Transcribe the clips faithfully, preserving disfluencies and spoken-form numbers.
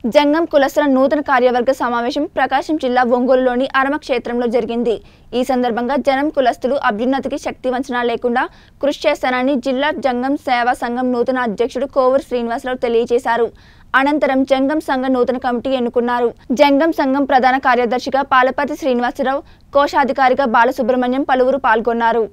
జంగం కులస్తుల నూతన కార్యవర్గ సమావేశం ప్రకాశం జిల్లా ఒంగోలులోని అరమ క్షేత్రంలో జరిగింది। ఈ సందర్భంగా జనం కులస్తులు అభ్యున్నతికి శక్తి వంచన లేకుండా కృషి చేస్తారని జిల్లా జంగం సేవా సంఘం నూతన అధ్యక్షుడు కోవూరు శ్రీనివాసరావు తెలియజేశారు। అనంతరం జంగం సంఘ నూతన కమిటీ ఎన్నుకున్నారు। జంగం సంఘం ప్రధాన కార్యదర్శిగా పాలపతి శ్రీనివాసరావు, కోశాధికారిగా బాలసుబ్రహ్మణ్యం పలువురు పాల్గొన్నారు।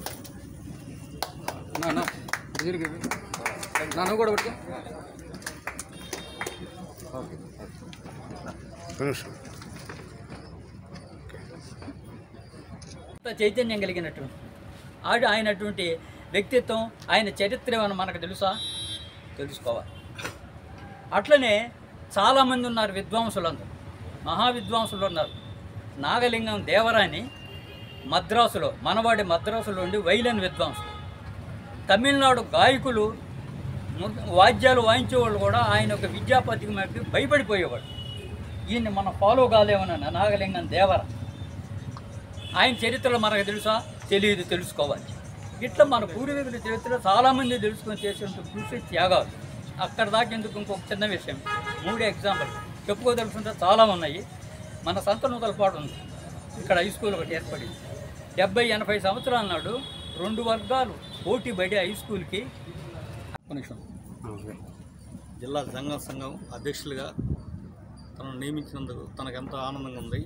చైతన్యం కలిగినటువంటి ఆడు ఆయనటువంటి వ్యక్తిత్వం, ఆయన చరిత్ర మనకు తెలుసా, తెలుసుకోవాలి। అట్లనే చాలామంది ఉన్నారు విద్వాంసులందరూ, మహా విద్వాంసులు ఉన్నారు। నాగలింగం దేవరాని మద్రాసులో, మనవాడి మద్రాసులో ఉండి వైలిన్ విద్వాంసులు, తమిళనాడు గాయకులు వాద్యాలు వాయించేవాళ్ళు కూడా ఆయన ఒక విద్యాపతికి మనకి భయపడిపోయేవాడు। ఈయన్ని మనం ఫాలో కాలేమన్నా నాగలింగం దేవర, ఆయన చరిత్రలో మనకు తెలుసా, తెలియదు, తెలుసుకోవాలి। ఇట్లా మన పూర్వీకుల చరిత్రలో చాలామంది తెలుసుకొని చేసిన కృషి త్యాగాలు అక్కడ దాకా ఎందుకు ఇంకొక చిన్న విషయం, మూడు ఎగ్జాంపుల్ చెప్పుకోదలుచుకుంటే చాలా ఉన్నాయి। మన సంతనూతల పాటు ఉంది, ఇక్కడ హై స్కూల్ ఒకటి ఏర్పడింది। డెబ్బై ఎనభై సంవత్సరాల నాడు రెండు వర్గాలు పోటీ పడి హై స్కూల్కి నిమిషం జిల్లా జంగం సంఘం అధ్యక్షులుగా తనను నియమించినందుకు తనకెంతో ఆనందంగా ఉంది।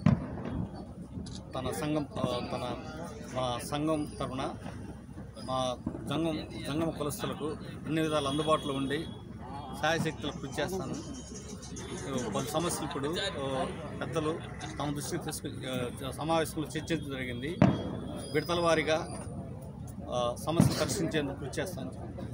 తన సంఘం తన మా సంఘం తరఫున మా జంగం జంగమ కులస్తులకు అన్ని విధాలు అందుబాటులో ఉండి సాయశక్తులు కృషి చేస్తాను। పలు సమస్యలు ఇప్పుడు పెద్దలు తమ దృష్టికి తీసుకు సమావేశంలో చర్చించడం జరిగింది। విడతల వారీగా సమస్యలు పరిశీలించేందుకు కృషి చేస్తాను।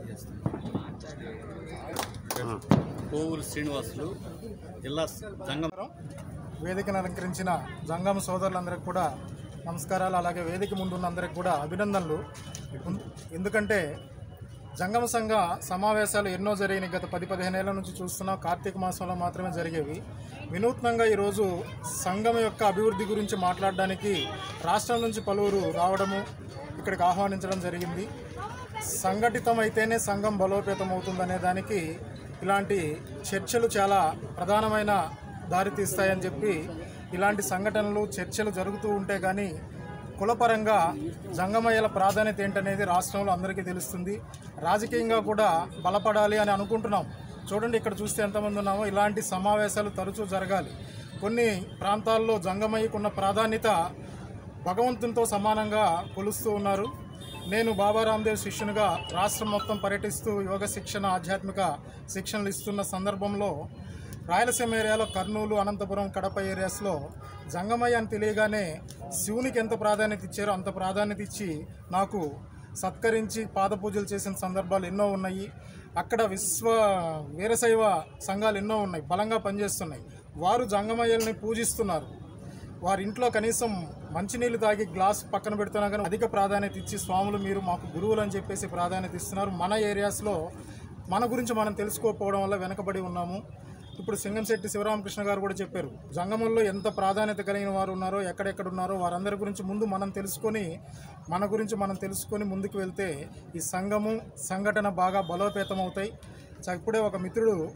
కోవూరు శ్రీనివాసులు, జిల్లా జంగం వేదికను అలంకరించిన జంగం సోదరులందరికీ కూడా నమస్కారాలు, అలాగే వేదిక ముందున్న అందరికి కూడా అభినందనలు। ఎందుకంటే జంగమ సంఘ సమావేశాలు ఎన్నో జరిగినాయి, గత పది పదిహేను ఏళ్ల నుంచి చూస్తున్నాం, కార్తీక మాసంలో మాత్రమే జరిగేవి। వినూత్నంగా ఈరోజు సంఘం యొక్క అభివృద్ధి గురించి మాట్లాడడానికి రాష్ట్రం నుంచి పలువురు రావడము, ఇక్కడికి ఆహ్వానించడం జరిగింది। సంఘటితం అయితేనే సంఘం బలోపేతం అవుతుందనే దానికి ఇలాంటి చర్చలు చాలా ప్రధానమైన దారితీస్తాయని చెప్పి ఇలాంటి సంఘటనలు చర్చలు జరుగుతూ ఉంటే కానీ కులపరంగా జంగమయ్యల ప్రాధాన్యత ఏంటనేది రాష్ట్రంలో అందరికీ తెలుస్తుంది। రాజకీయంగా కూడా బలపడాలి అని అనుకుంటున్నాం। చూడండి ఇక్కడ చూస్తే ఎంతమంది ఉన్నామో, ఇలాంటి సమావేశాలు తరచూ జరగాలి। కొన్ని ప్రాంతాల్లో జంగమయ్యకున్న ప్రాధాన్యత భగవంతునితో సమానంగా కొలుస్తూ ఉన్నారు। నేను బాబా రామ్దేవ్ శిష్యునిగా రాష్ట్రం మొత్తం పర్యటిస్తూ యోగ శిక్షణ, ఆధ్యాత్మిక శిక్షణలు ఇస్తున్న సందర్భంలో రాయలసీమ ఏరియాలో కర్నూలు, అనంతపురం, కడప ఏరియాస్లో జంగమయ్య అని తెలియగానే శివునికి ఎంత ప్రాధాన్యత ఇచ్చారో అంత ప్రాధాన్యత ఇచ్చి నాకు సత్కరించి పాదపూజలు చేసిన సందర్భాలు ఎన్నో ఉన్నాయి। అక్కడ విశ్వ వీరశైవ సంఘాలు ఎన్నో ఉన్నాయి, బలంగా పనిచేస్తున్నాయి। వారు జంగమయ్యల్ని పూజిస్తున్నారు। వారి ఇంట్లో కనీసం మంచినీళ్ళు తాగి గ్లాస్ పక్కన పెడుతున్నా కానీ అధిక ప్రాధాన్యత ఇచ్చి స్వాములు మీరు మాకు గురువులు అని చెప్పేసి ప్రాధాన్యత ఇస్తున్నారు। మన ఏరియాస్లో మన గురించి మనం తెలుసుకోకపోవడం వల్ల వెనకబడి ఉన్నాము। ఇప్పుడు సింగంశెట్టి శివరామకృష్ణ గారు కూడా చెప్పారు, జంగమంలో ఎంత ప్రాధాన్యత కలిగిన వారు ఉన్నారో, ఎక్కడెక్కడ ఉన్నారో వారందరి గురించి ముందు మనం తెలుసుకొని మన గురించి మనం తెలుసుకొని ముందుకు వెళ్తే ఈ సంఘము సంఘటన బాగా బలోపేతం అవుతాయి। ఇప్పుడే ఒక మిత్రుడు